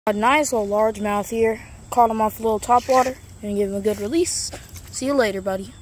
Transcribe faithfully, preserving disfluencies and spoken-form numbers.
A nice little largemouth here. Caught him off a little topwater and give him a good release. See you later, buddy.